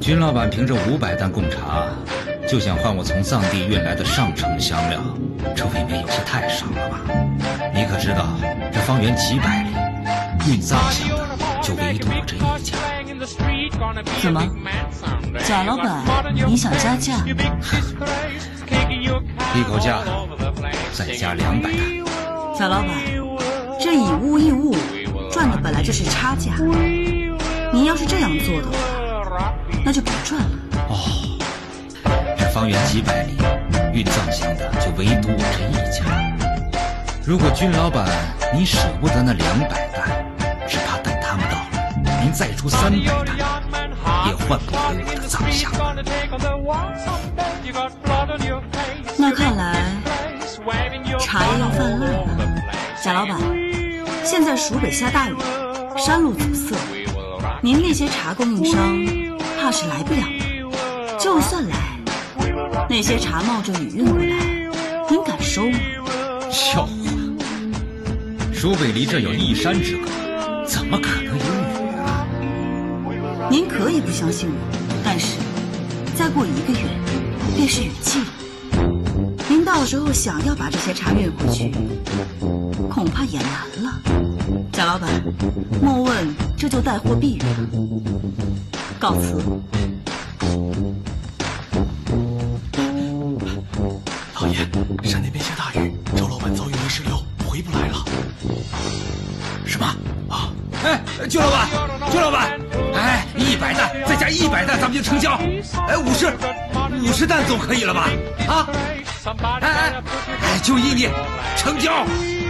军老板凭着500担贡茶，就想换我从藏地运来的上乘香料，这未免有些太少了吧？你可知道，这方圆几百里，运藏香的就唯独我这一家。 怎么，贾老板，你想加价？ 一口价，再加200担。 贾老板，这以物易物，赚的本来就是差价。您要是这样做的话，那就别赚了。 哦，这方圆几百里，运藏香的就唯独我这一家。如果军老板您舍不得那200担，只怕等他们到了，您再出300担，也换不回我的藏香了。 那看来茶叶要泛滥了。贾老板，现在蜀北下大雨，山路阻塞，您那些茶供应商怕是来不了了。就算来，那些茶冒着雨运过来，您敢收吗？ 笑话，蜀北离这有1山之隔，怎么可能有雨啊？ 您可以不相信我，但是再过1个月便是雨季了。您到时候想要把这些茶运回去，恐怕也难了。贾老板，莫问这就带货避雨了。告辞。 老爷，山那边下大雨，周老板遭遇泥石流，回不来了。 什么啊？哎，军老板，军老板，哎，100担，再加100担，咱们就成交。哎，50担总可以了吧？啊？哎，就依你，成交。